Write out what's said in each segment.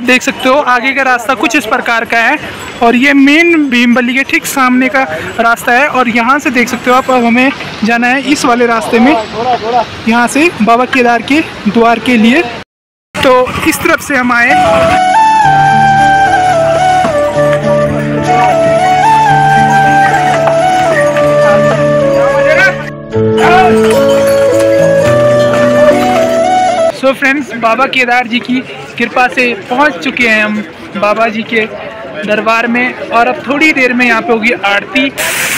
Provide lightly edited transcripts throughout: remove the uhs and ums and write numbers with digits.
देख सकते हो आगे का रास्ता कुछ इस प्रकार का है और ये मेन भीमबली के ठीक सामने का रास्ता है। और यहाँ से देख सकते हो आप, अब हमें जाना है इस वाले रास्ते में, यहाँ से बाबा केदार के द्वार के लिए। तो इस तरफ से हम आए। सो फ्रेंड्स, बाबा केदार जी की कृपा से पहुंच चुके हैं हम बाबा जी के दरबार में और अब थोड़ी देर में यहाँ पे होगी आरती।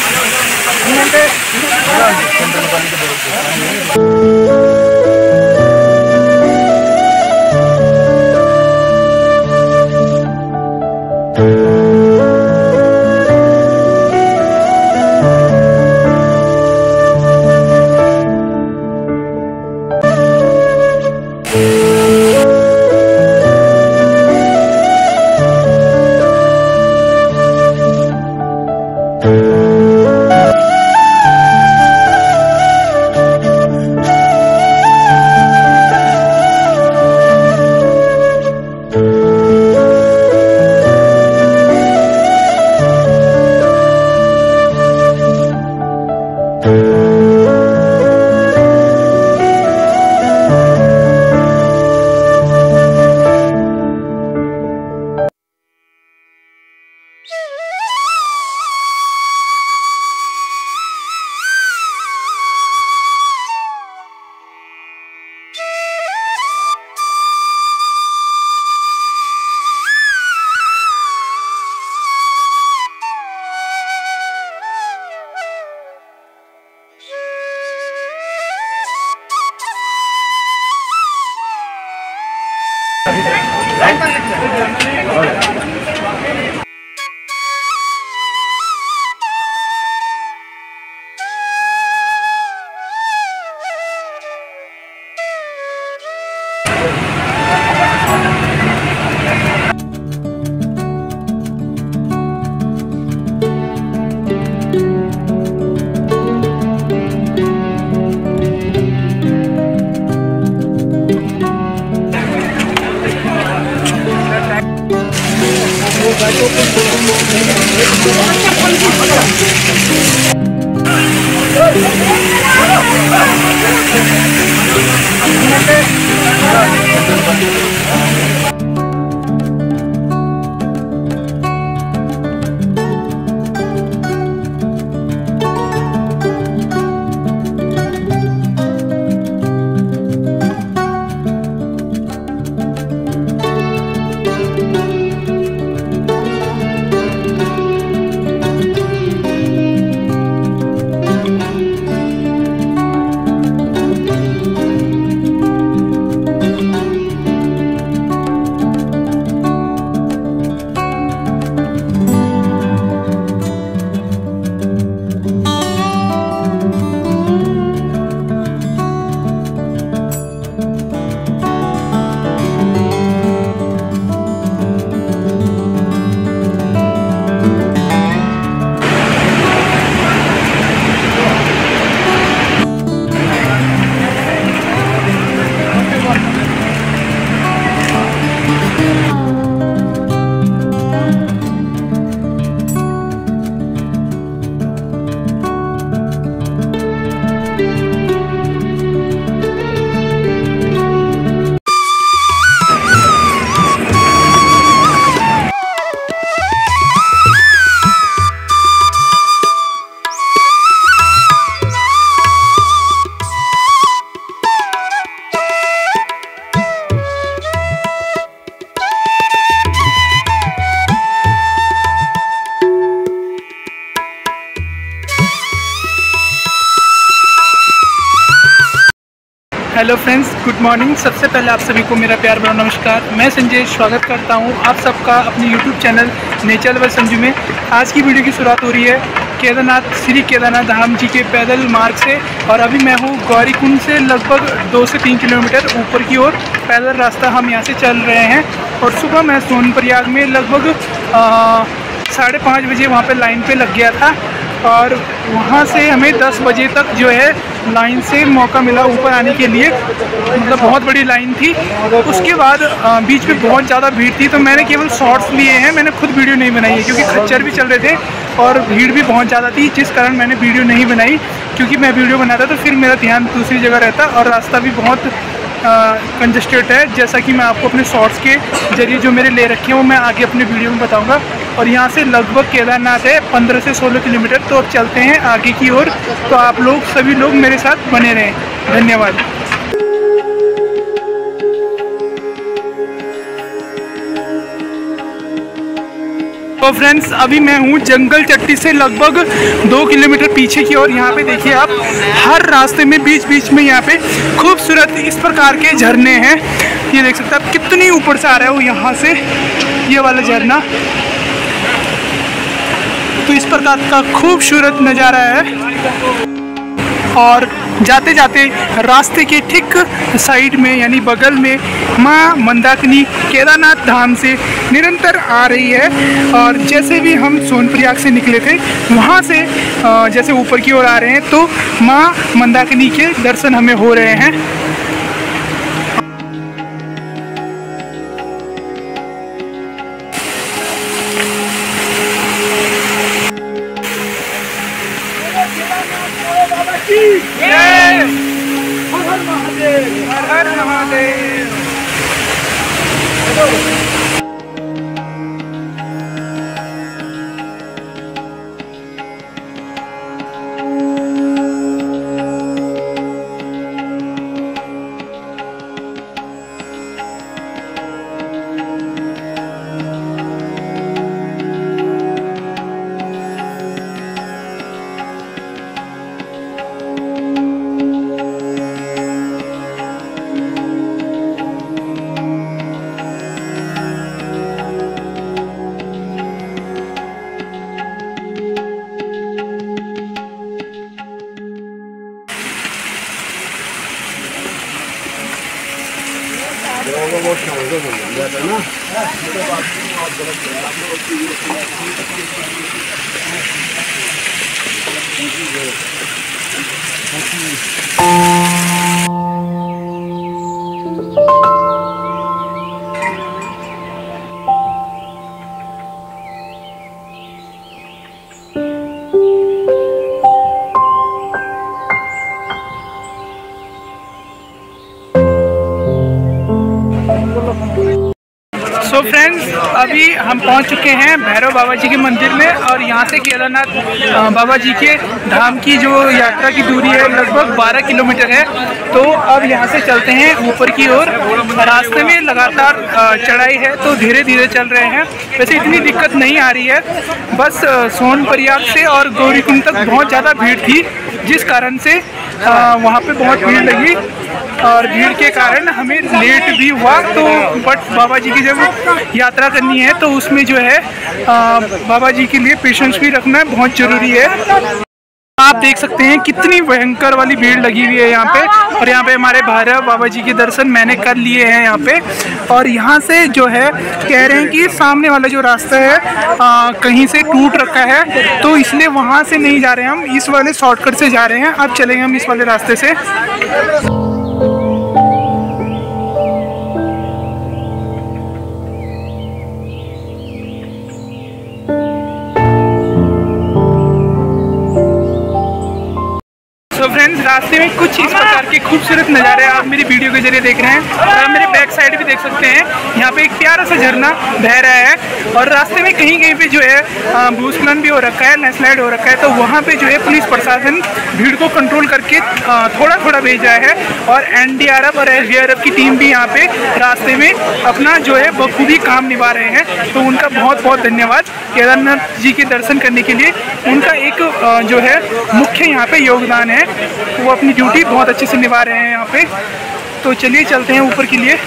Hello friends, good morning. सबसे पहले आप सभी को मेरा प्यार भरा नमस्कार। मैं संजय स्वागत करता हूं आप सबका अपने YouTube channel nature lover Sanju में। आज की वीडियो की शुरुआत हो रही है केदारनाथ, श्री केदारनाथ धाम जी के पैदल मार्ग से। और अभी मैं हूं गौरीकुंड से लगभग 2 से 3 किलोमीटर ऊपर की ओर पैदल रास्ता हम यहां से चल रहे हैं। और सुबह मैं सोनप्रयाग में लगभग 5:30 बजे वहाँ पर लाइन पर लग गया था। और वहाँ से हमें 10 बजे तक जो है लाइन से मौका मिला ऊपर आने के लिए। मतलब बहुत बड़ी लाइन थी। उसके बाद बीच में बहुत ज़्यादा भीड़ थी, तो मैंने केवल शॉर्ट्स लिए हैं, मैंने खुद वीडियो नहीं बनाई है क्योंकि खच्चर भी चल रहे थे और भीड़ भी बहुत ज़्यादा थी, जिस कारण मैंने वीडियो नहीं बनाई। क्योंकि मैं वीडियो बनाता तो फिर मेरा ध्यान दूसरी जगह रहता और रास्ता भी बहुत कंजस्टेड है, जैसा कि मैं आपको अपने शॉर्ट्स के जरिए जो मेरे ले रखे हैं वो मैं आगे अपने वीडियो में बताऊंगा। और यहाँ से लगभग केदारनाथ है 15 से 16 किलोमीटर। तो अब चलते हैं आगे की ओर। तो आप लोग सभी लोग मेरे साथ बने रहें। धन्यवाद। तो फ्रेंड्स, अभी मैं हूँ जंगल चट्टी से लगभग 2 किलोमीटर पीछे की ओर। यहाँ पे देखिए आप, हर रास्ते में बीच बीच में यहाँ पे खूबसूरत इस प्रकार के झरने हैं। ये देख सकते हैं आप कितनी ऊपर से आ रहा है वो यहाँ से, ये वाला झरना। तो इस प्रकार का खूबसूरत नज़ारा है। और जाते जाते रास्ते के ठीक साइड में यानी बगल में माँ मंदाकिनी केदारनाथ धाम से निरंतर आ रही है। और जैसे भी हम सोनप्रयाग से निकले थे वहाँ से जैसे ऊपर की ओर आ रहे हैं तो माँ मंदाकिनी के दर्शन हमें हो रहे हैं। हर हर महादेव। सो फ्रेंड्स, अभी हम पहुंच चुके हैं भैरव बाबा जी के मंदिर में। और यहाँ से केदारनाथ बाबा जी के धाम की जो यात्रा की दूरी है लगभग 12 किलोमीटर है। तो अब यहाँ से चलते हैं ऊपर की ओर। रास्ते में लगातार चढ़ाई है तो धीरे धीरे चल रहे हैं। वैसे इतनी दिक्कत नहीं आ रही है, बस सोनप्रयाग से और गौरीकुंड तक बहुत ज़्यादा भीड़ थी, जिस कारण से वहाँ पे बहुत भीड़ लगी और भीड़ के कारण हमें लेट भी हुआ। तो बट बाबा जी की जब यात्रा करनी है तो उसमें जो है बाबा जी के लिए पेशेंस भी रखना बहुत ज़रूरी है। आप देख सकते हैं कितनी भयंकर वाली भीड़ लगी हुई है यहाँ पे। और यहाँ पे हमारे भैरव बाबा जी के दर्शन मैंने कर लिए हैं यहाँ पे। और यहाँ से जो है कह रहे हैं कि सामने वाला जो रास्ता है कहीं से टूट रखा है, तो इसलिए वहाँ से नहीं जा रहे हैं, हम इस वाले शॉर्टकट से जा रहे हैं। अब चलेंगे हम इस वाले रास्ते से। तो फ्रेंड्स, रास्ते में कुछ इस प्रकार के खूबसूरत नज़ारे आप मेरी वीडियो के जरिए देख रहे हैं। और आप मेरे बैक साइड भी देख सकते हैं, यहाँ पे एक प्यारा सा झरना बह रहा है। और रास्ते में कहीं कहीं पे जो है भूस्खलन भी हो रखा है, लैंडस्लाइड हो रखा है। तो वहाँ पे जो है पुलिस प्रशासन भीड़ को कंट्रोल करके थोड़ा थोड़ा भेजा है। और NDRF और SDRF की टीम भी यहाँ पे रास्ते में अपना जो है बखूबी काम निभा रहे हैं। तो उनका बहुत बहुत धन्यवाद। केदारनाथ जी के दर्शन करने के लिए उनका एक जो है मुख्य यहाँ पे योगदान है, वो अपनी ड्यूटी बहुत अच्छे से निभा रहे हैं यहाँ पे। तो चलिए चलते हैं ऊपर के लिए।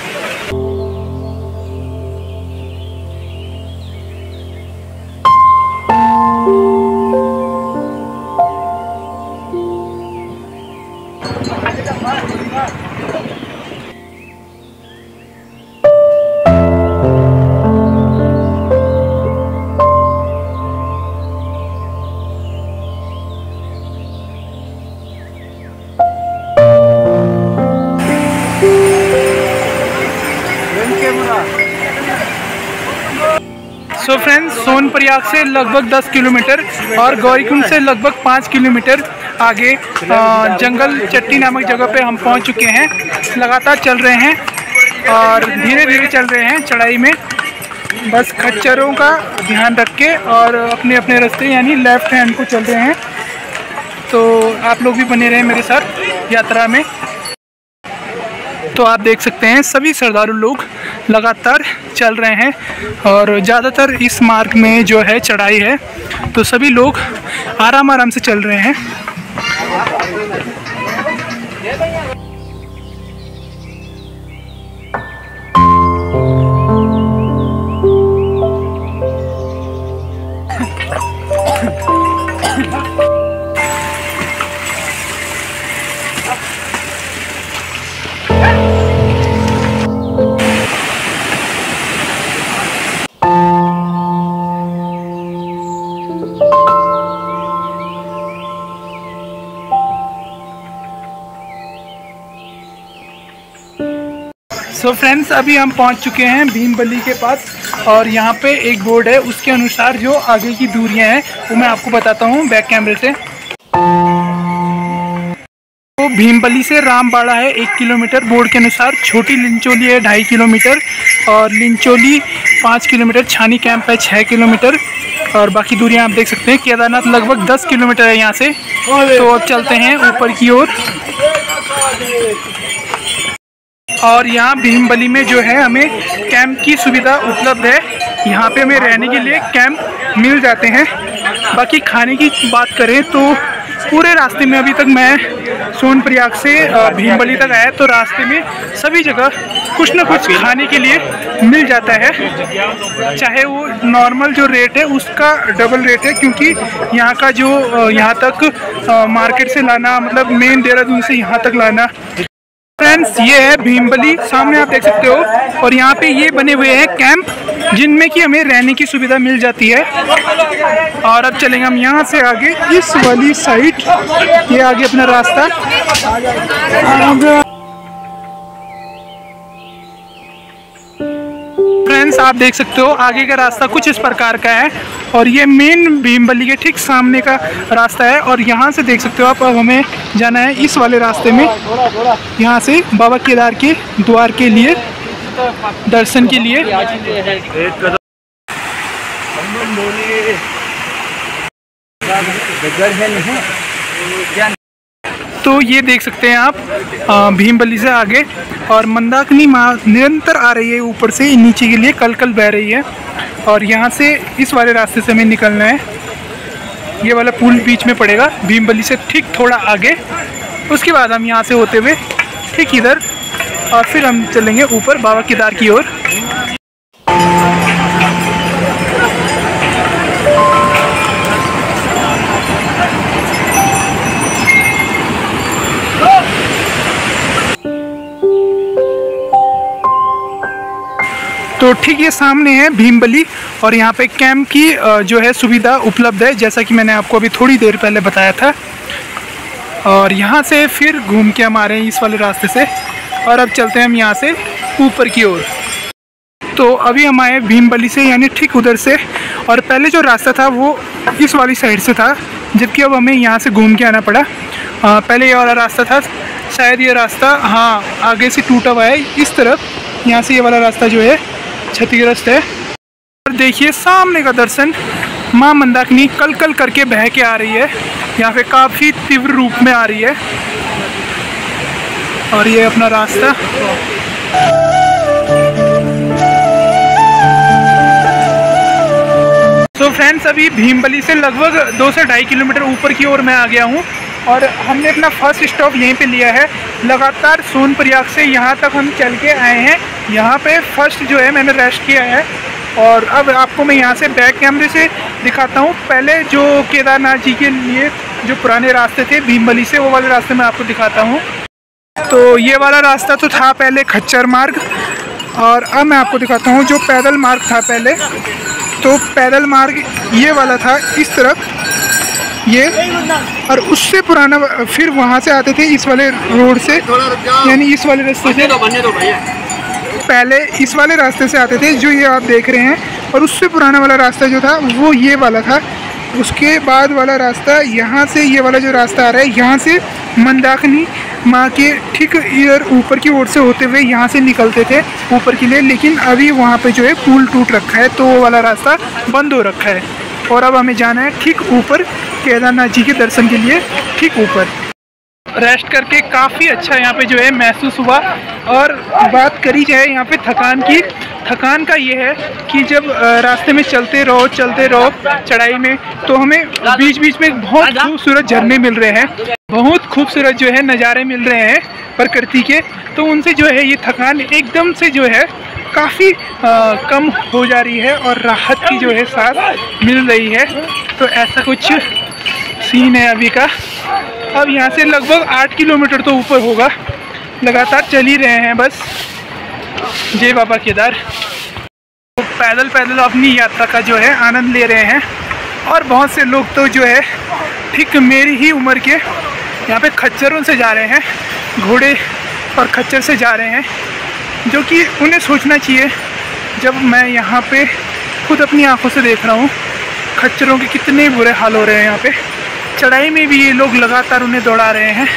सो फ्रेंड्स, सोनप्रयाग से लगभग 10 किलोमीटर और गौरीकुंड से लगभग 5 किलोमीटर आगे जंगल चट्टी नामक जगह पे हम पहुंच चुके हैं। लगातार चल रहे हैं और धीरे धीरे चल रहे हैं चढ़ाई में, बस खच्चरों का ध्यान रख के और अपने अपने रास्ते यानी लेफ्ट हैंड को चल रहे हैं। तो आप लोग भी बने रहे मेरे साथ यात्रा में। तो आप देख सकते हैं सभी श्रद्धालु लोग लगातार चल रहे हैं और ज़्यादातर इस मार्ग में जो है चढ़ाई है, तो सभी लोग आराम आराम से चल रहे हैं। सो फ्रेंड्स, अभी हम पहुंच चुके हैं भीमबली के पास और यहाँ पे एक बोर्ड है, उसके अनुसार जो आगे की दूरियां हैं वो मैं आपको बताता हूँ बैक कैमरे से। तो भीमबली से रामबाड़ा है 1 किलोमीटर बोर्ड के अनुसार, छोटी लिंचोली है 2.5 किलोमीटर और लिंचोली 5 किलोमीटर, छानी कैंप है 6 किलोमीटर और बाकी दूरियां आप देख सकते हैं। केदारनाथ लगभग 10 किलोमीटर है यहाँ से। तो अब चलते हैं ऊपर की ओर और यहाँ भीमबली में जो है हमें कैंप की सुविधा उपलब्ध है। यहाँ पे हमें रहने के लिए कैंप मिल जाते हैं। बाकी खाने की बात करें तो पूरे रास्ते में, अभी तक मैं सोनप्रयाग से भीमबली तक आया तो रास्ते में सभी जगह कुछ ना कुछ खाने के लिए मिल जाता है, चाहे वो नॉर्मल जो रेट है उसका डबल रेट है, क्योंकि यहाँ का जो यहाँ तक मार्केट से लाना, मतलब मेन देहरादून से यहाँ तक लाना। फ्रेंड्स, ये है भीमबली, सामने आप देख सकते हो और यहाँ पे ये बने हुए हैं कैंप जिनमें कि हमें रहने की सुविधा मिल जाती है। और अब चलेंगे हम यहाँ से आगे इस वाली साइड, ये आगे अपना रास्ता। फ्रेंड्स, आप देख सकते हो आगे का रास्ता कुछ इस प्रकार का है और ये मेन भीमबली के ठीक सामने का रास्ता है। और यहाँ से देख सकते हो आप, अब हमें जाना है इस वाले रास्ते में, यहाँ से बाबा केदार के द्वार के लिए, दर्शन के लिए। तो ये देख सकते हैं आप भीमबली से आगे और मंदाकिनी माँ निरंतर आ रही है ऊपर से नीचे के लिए, कल कल बह रही है। और यहाँ से इस वाले रास्ते से हमें निकलना है, ये वाला पुल बीच में पड़ेगा भीमबली से ठीक थोड़ा आगे। उसके बाद हम यहाँ से होते हुए ठीक इधर और फिर हम चलेंगे ऊपर बाबा केदार की ओर। तो ठीक ये सामने है भीमबली और यहाँ पे कैंप की जो है सुविधा उपलब्ध है, जैसा कि मैंने आपको अभी थोड़ी देर पहले बताया था। और यहाँ से फिर घूम के हम आ रहे हैं इस वाले रास्ते से और अब चलते हैं हम यहाँ से ऊपर की ओर। तो अभी हम आए भीमबली से यानी ठीक उधर से, और पहले जो रास्ता था वो इस वाली साइड से था, जबकि अब हमें यहाँ से घूम के आना पड़ा। पहले ये वाला रास्ता था, शायद ये रास्ता हाँ आगे से टूटा हुआ है इस तरफ। यहाँ से ये वाला रास्ता जो है क्षतिग्रस्त है। और देखिए सामने का दर्शन, माँ मंदाकिनी कल कल करके बह के आ रही है, यहाँ पे काफ़ी तीव्र रूप में आ रही है। और ये अपना रास्ता। तो फ्रेंड्स, अभी भीमबली से लगभग 2 से 2.5 किलोमीटर ऊपर की ओर मैं आ गया हूँ और हमने अपना फर्स्ट स्टॉप यहीं पे लिया है। लगातार सोनप्रयाग से यहाँ तक हम चल के आए हैं। यहाँ पे फर्स्ट जो है मैंने रेस्ट किया है और अब आपको मैं यहाँ से बैक कैमरे से दिखाता हूँ। पहले जो केदारनाथ जी के लिए जो पुराने रास्ते थे भीमबली से, वो वाले रास्ते मैं आपको दिखाता हूँ। तो ये वाला रास्ता तो था पहले खच्चर मार्ग और अब मैं आपको दिखाता हूँ जो पैदल मार्ग था पहले। तो पैदल मार्ग ये वाला था इस तरफ ये, और उससे पुराना फिर वहाँ से आते थे इस वाले रोड से, यानी इस वाले रास्ते से। पहले इस वाले रास्ते से आते थे जो ये आप देख रहे हैं, और उससे पुराना वाला रास्ता जो था वो ये वाला था। उसके बाद वाला रास्ता यहाँ से, ये वाला जो रास्ता आ रहा है यहाँ से मंदाकिनी माँ के ठीक इधर ऊपर की ओर से होते हुए यहाँ से निकलते थे ऊपर के लिए, लेकिन अभी वहाँ पे जो है पुल टूट रखा है तो वो वाला रास्ता बंद हो रखा है। और अब हमें जाना है ठीक ऊपर केदारनाथ जी के दर्शन के लिए, ठीक ऊपर। रेस्ट करके काफ़ी अच्छा यहाँ पे जो है महसूस हुआ। और बात करी जाए यहाँ पे थकान की, थकान का ये है कि जब रास्ते में चलते रहो चढ़ाई में, तो हमें बीच बीच में बहुत खूबसूरत झरने मिल रहे हैं, बहुत खूबसूरत जो है नज़ारे मिल रहे हैं प्रकृति के, तो उनसे जो है ये थकान एकदम से जो है काफ़ी कम हो जा रही है और राहत की जो है सांस मिल रही है। तो ऐसा कुछ सीन है अभी का। अब यहाँ से लगभग 8 किलोमीटर तो ऊपर होगा, लगातार चल ही रहे हैं बस। जय बाबा केदार। तो पैदल पैदल अपनी यात्रा का जो है आनंद ले रहे हैं। और बहुत से लोग तो जो है ठीक मेरी ही उम्र के यहाँ पे खच्चरों से जा रहे हैं, घोड़े और खच्चर से जा रहे हैं, जो कि उन्हें सोचना चाहिए। जब मैं यहाँ पे खुद अपनी आंखों से देख रहा हूँ खच्चरों के कितने बुरे हाल हो रहे हैं यहाँ पे, चढ़ाई में भी ये लोग लगातार उन्हें दौड़ा रहे हैं।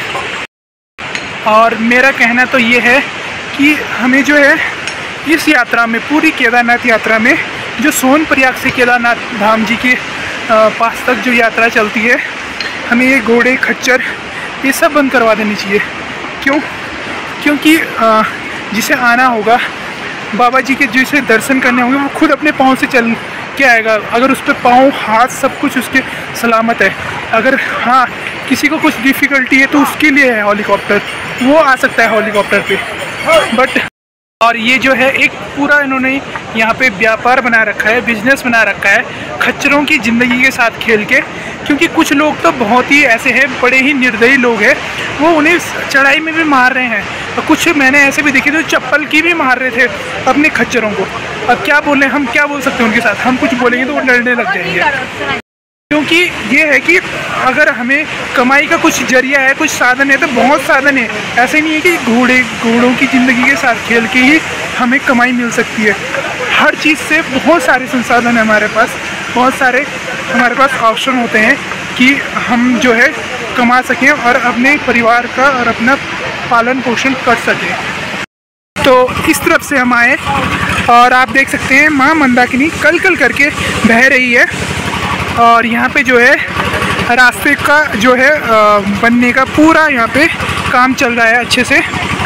और मेरा कहना तो ये है कि हमें जो है इस यात्रा में, पूरी केदारनाथ यात्रा में, जो सोनप्रयाग से केदारनाथ धाम जी के पास तक जो यात्रा चलती है, हमें ये घोड़े खच्चर ये सब बंद करवा देनी चाहिए। क्यों? क्योंकि जिसे आना होगा बाबा जी के, जिसे दर्शन करने होंगे, वो खुद अपने पाँव से चल के आएगा। अगर उस पर पाँव हाथ सब कुछ उसके सलामत है, अगर हाँ किसी को कुछ डिफ़िकल्टी है तो उसके लिए है हेलीकॉप्टर, वो आ सकता है हेलीकॉप्टर पे। बट और ये जो है एक पूरा इन्होंने यहाँ पे व्यापार बना रखा है, बिजनेस बना रखा है खच्चरों की ज़िंदगी के साथ खेल के। क्योंकि कुछ लोग तो बहुत ही ऐसे हैं, बड़े ही निर्दयी लोग हैं, वो उन्हें चढ़ाई में भी मार रहे हैं। और कुछ मैंने ऐसे भी देखे थे चप्पल की भी मार रहे थे अपने खच्चरों को। अब क्या बोलें, हम क्या बोल सकते हैं उनके साथ? हम कुछ बोलेंगे तो वो लड़ने लग जाएंगे। क्योंकि ये है कि अगर हमें कमाई का कुछ जरिया है, कुछ साधन है, तो बहुत साधन है। ऐसे नहीं है कि घोड़ों की ज़िंदगी के साथ खेल के ही हमें कमाई मिल सकती है। हर चीज़ से बहुत सारे संसाधन है हमारे पास, बहुत सारे हमारे पास ऑप्शन होते हैं कि हम जो है कमा सकें और अपने परिवार का और अपना पालन पोषण कर सकें। तो इस तरफ से हम आए और आप देख सकते हैं माँ मंदाकिनी कल कल करके बह रही है। और यहाँ पे जो है रास्ते का जो है बनने का पूरा यहाँ पे काम चल रहा है अच्छे से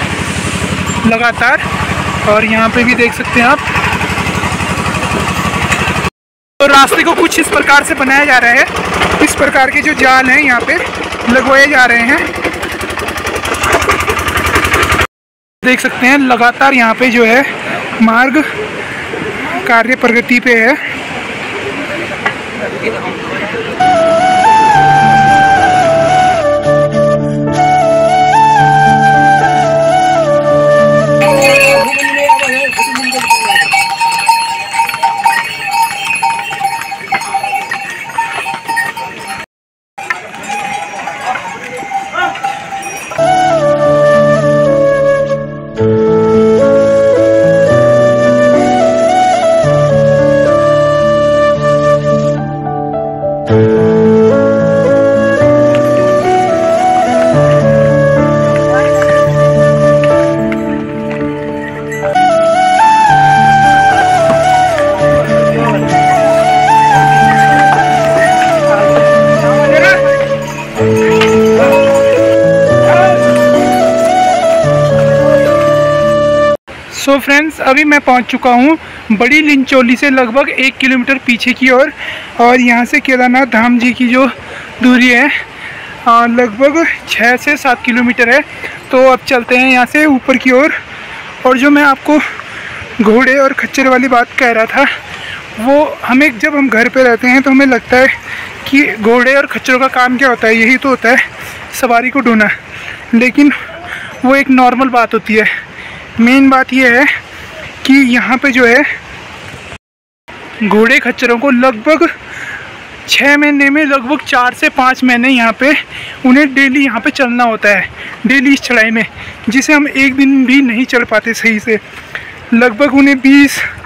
लगातार। और यहाँ पे भी देख सकते हैं आप, तो रास्ते को कुछ इस प्रकार से बनाया जा रहा है। इस प्रकार के जो जाल हैं यहाँ पे लगवाए जा रहे हैं, देख सकते हैं लगातार यहाँ पे जो है मार्ग कार्य प्रगति पे है। सो फ्रेंड्स, अभी मैं पहुंच चुका हूं बड़ी लिंचोली से लगभग 1 किलोमीटर पीछे की ओर। और यहां से केदारनाथ धाम जी की जो दूरी है लगभग 6 से 7 किलोमीटर है। तो अब चलते हैं यहां से ऊपर की ओर। और जो मैं आपको घोड़े और खच्चर वाली बात कह रहा था, वो हमें जब हम घर पे रहते हैं तो हमें लगता है कि घोड़े और खच्चरों का काम क्या होता है, यही तो होता है सवारी को ढूंढना। लेकिन वो एक नॉर्मल बात होती है। मेन बात यह है कि यहाँ पे जो है घोड़े खच्चरों को लगभग 6 महीने में लगभग 4 से 5 महीने यहाँ पे उन्हें डेली यहाँ पे चलना होता है, डेली इस चढ़ाई में, जिसे हम एक दिन भी नहीं चढ़ पाते सही से। लगभग उन्हें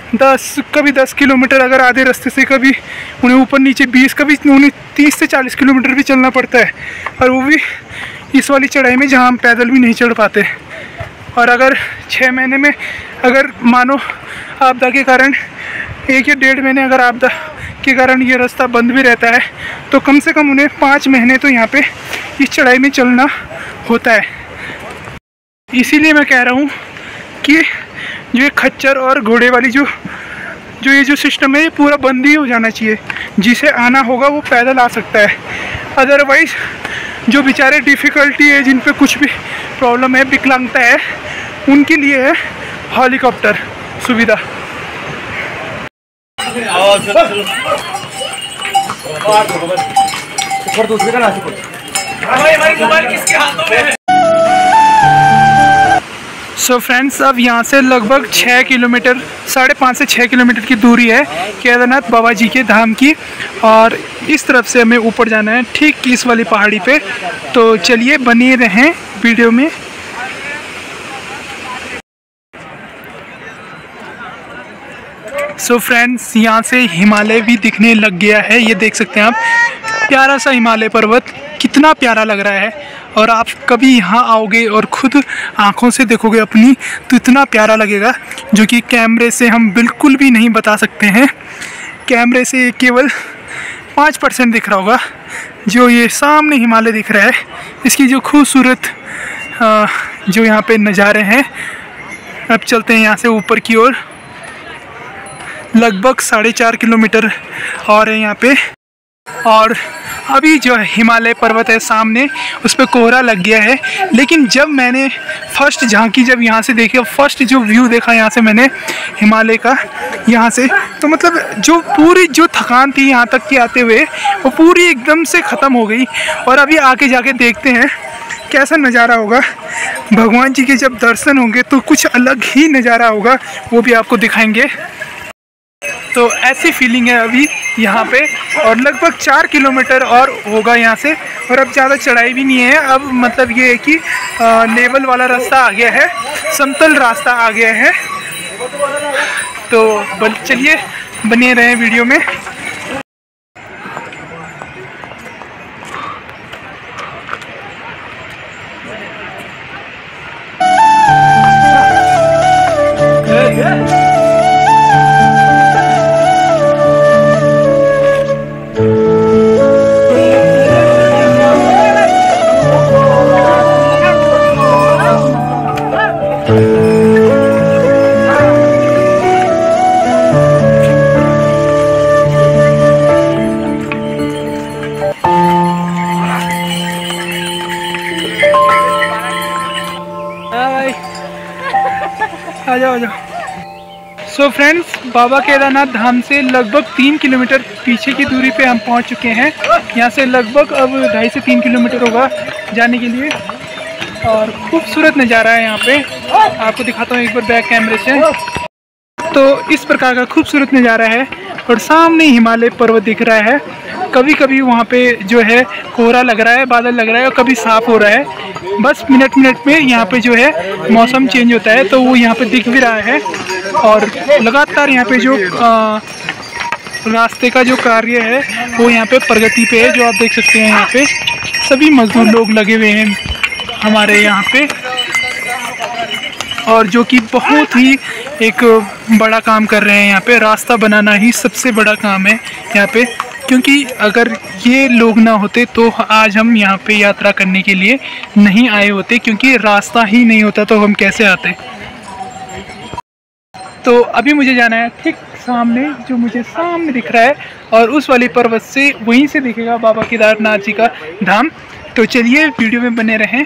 कभी 10 किलोमीटर अगर आधे रास्ते से, कभी उन्हें ऊपर नीचे 20, कभी उन्हें 30 से 40 किलोमीटर भी चलना पड़ता है, और वो भी इस वाली चढ़ाई में जहाँ हम पैदल भी नहीं चढ़ पाते। और अगर 6 महीने में अगर मानो आपदा के कारण 1 या 1.5 महीने अगर आपदा के कारण ये रास्ता बंद भी रहता है, तो कम से कम उन्हें 5 महीने तो यहाँ पे इस चढ़ाई में चलना होता है। इसीलिए मैं कह रहा हूँ कि जो ये खच्चर और घोड़े वाली जो ये जो सिस्टम है, ये पूरा बंद ही हो जाना चाहिए। जिसे आना होगा वो पैदल आ सकता है, अदरवाइज़ जो बेचारे डिफ़िकल्टी है, जिन पे कुछ भी प्रॉब्लम है, विकलांगता है, उनके लिए है हेलीकॉप्टर सुविधा। सो फ्रेंड्स, अब यहाँ से लगभग 6 किलोमीटर, 5.5 से 6 किलोमीटर की दूरी है केदारनाथ बाबा जी के धाम की, और इस तरफ से हमें ऊपर जाना है, ठीक इस वाली पहाड़ी पे। तो चलिए बने रहें वीडियो में। सो फ्रेंड्स, यहाँ से हिमालय भी दिखने लग गया है। ये देख सकते हैं आप, प्यारा सा हिमालय पर्वत, कितना प्यारा लग रहा है। और आप कभी यहाँ आओगे और खुद आँखों से देखोगे अपनी, तो इतना प्यारा लगेगा, जो कि कैमरे से हम बिल्कुल भी नहीं बता सकते हैं। कैमरे से केवल 5% दिख रहा होगा। जो ये सामने हिमालय दिख रहा है, इसकी जो खूबसूरत जो यहाँ पे नज़ारे हैं। अब चलते हैं यहाँ से ऊपर की ओर। लगभग 4.5 किलोमीटर और है यहाँ पे, और अभी जो हिमालय पर्वत है सामने, उस पर कोहरा लग गया है। लेकिन जब मैंने फर्स्ट झांकी, जब यहाँ से देखी, फर्स्ट जो व्यू देखा यहाँ से मैंने हिमालय का यहाँ से, तो मतलब जो पूरी जो थकान थी यहाँ तक की आते हुए, वो पूरी एकदम से ख़त्म हो गई। और अभी आके जाके देखते हैं कैसा नज़ारा होगा। भगवान जी के जब दर्शन होंगे तो कुछ अलग ही नज़ारा होगा, वो भी आपको दिखाएंगे। तो ऐसी फीलिंग है अभी यहाँ पे, और लगभग 4 किलोमीटर और होगा यहाँ से। और अब ज़्यादा चढ़ाई भी नहीं है, अब मतलब ये है कि लेवल वाला रास्ता आ गया है, समतल रास्ता आ गया है। तो चलिए बने रहें वीडियो में। आ जाओ। सो फ्रेंड्स, बाबा केदारनाथ धाम से लगभग 3 किलोमीटर पीछे की दूरी पे हम पहुंच चुके हैं। यहाँ से लगभग अब 2.5 से 3 किलोमीटर होगा जाने के लिए, और खूबसूरत नज़ारा है यहाँ पे। आपको दिखाता हूँ एक बार बैक कैमरे से। तो इस प्रकार का खूबसूरत नज़ारा है, और सामने हिमालय पर्वत दिख रहा है। कभी कभी वहाँ पे जो है कोहरा लग रहा है, बादल लग रहा है, और कभी साफ़ हो रहा है। बस मिनट में यहाँ पे जो है मौसम चेंज होता है, तो वो यहाँ पे दिख भी रहा है। और लगातार यहाँ पे जो रास्ते का जो कार्य है वो यहाँ पे प्रगति पे है, जो आप देख सकते हैं। यहाँ पे सभी मजदूर लोग लगे हुए हैं हमारे यहाँ पे, और जो कि बहुत ही एक बड़ा काम कर रहे हैं यहाँ पे। रास्ता बनाना ही सबसे बड़ा काम है यहाँ पे, क्योंकि अगर ये लोग ना होते तो आज हम यहाँ पे यात्रा करने के लिए नहीं आए होते, क्योंकि रास्ता ही नहीं होता तो हम कैसे आते। तो अभी मुझे जाना है ठीक सामने, जो मुझे सामने दिख रहा है, और उस वाली पर्वत से वहीं से दिखेगा बाबा केदारनाथ जी का धाम। तो चलिए वीडियो में बने रहें।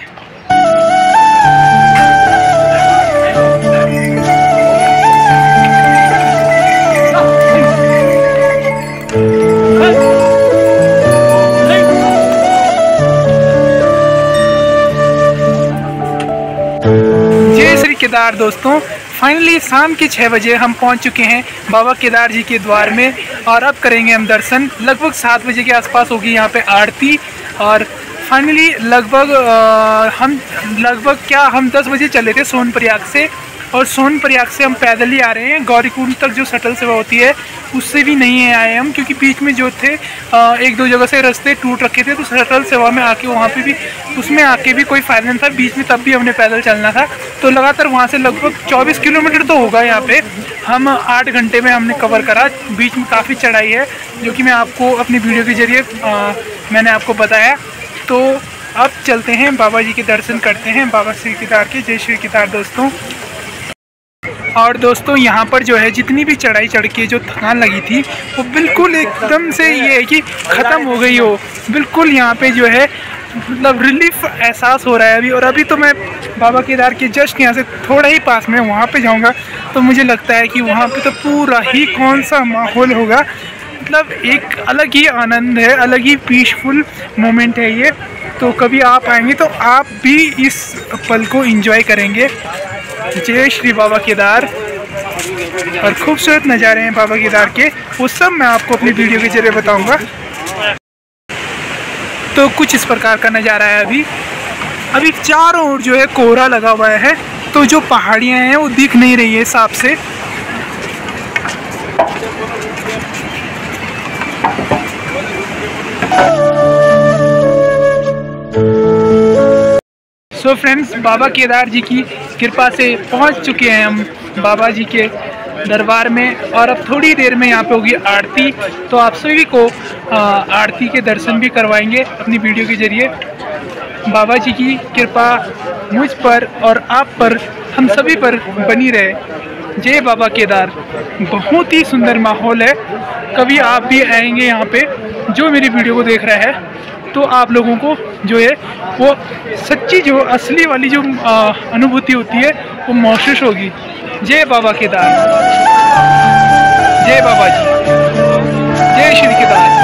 केदार दोस्तों, फाइनली शाम के 6 बजे हम पहुंच चुके हैं बाबा केदार जी के द्वार में, और अब करेंगे हम दर्शन। लगभग 7 बजे के आसपास होगी यहाँ पे आरती, और फाइनली लगभग हम 10 बजे चले थे सोनप्रयाग से, और सोनप्रयाग से हम पैदल ही आ रहे हैं। गौरीकुंड तक जो शटल सेवा होती है उससे भी नहीं आए हम, क्योंकि बीच में जो थे एक दो जगह से रास्ते टूट रखे थे, तो शटल सेवा में आके वहाँ पे भी उसमें आके भी कोई फ़ायदा नहीं था बीच में, तब भी हमने पैदल चलना था। तो लगातार वहाँ से लगभग 24 किलोमीटर तो होगा यहाँ पे, हम 8 घंटे में हमने कवर करा। बीच में काफ़ी चढ़ाई है जो कि मैं आपको अपनी वीडियो के ज़रिए मैंने आपको बताया। तो अब चलते हैं बाबा जी के दर्शन करते हैं, बाबा श्री केदार के। जय श्री केदार दोस्तों। और दोस्तों यहाँ पर जो है जितनी भी चढ़ाई चढ़ के जो थकान लगी थी वो बिल्कुल एकदम से ये है कि ख़त्म हो गई हो। बिल्कुल यहाँ पे जो है मतलब रिलीफ एहसास हो रहा है अभी। और अभी तो मैं बाबा केदार के जस्ट यहाँ से थोड़ा ही पास में वहाँ पे जाऊँगा, तो मुझे लगता है कि वहाँ पे तो पूरा ही कौन सा माहौल होगा, मतलब एक अलग ही आनंद है, अलग ही पीसफुल मोमेंट है ये। तो कभी आप आएंगे तो आप भी इस पल को एंजॉय करेंगे। जय श्री बाबा केदार। और खूबसूरत नज़ारे हैं बाबा केदार के, वो सब मैं आपको अपनी वीडियो के जरिए बताऊंगा। तो कुछ इस प्रकार का नज़ारा है। अभी चारों ओर जो है कोहरा लगा हुआ है, तो जो पहाड़ियाँ हैं वो दिख नहीं रही है साफ से। सो फ्रेंड्स, बाबा केदार जी की कृपा से पहुंच चुके हैं हम बाबा जी के दरबार में, और अब थोड़ी देर में यहाँ पे होगी आरती। तो आप सभी को आरती के दर्शन भी करवाएंगे अपनी वीडियो के जरिए। बाबा जी की कृपा मुझ पर और आप पर, हम सभी पर बनी रहे। जय बाबा केदार। बहुत ही सुंदर माहौल है। कभी आप भी आएंगे यहाँ पे, जो मेरी वीडियो को देख रहा है, तो आप लोगों को जो है वो सच्ची जो असली वाली जो अनुभूति होती है वो महसूस होगी। जय बाबा केदार। जय बाबा जी। जय श्री केदार।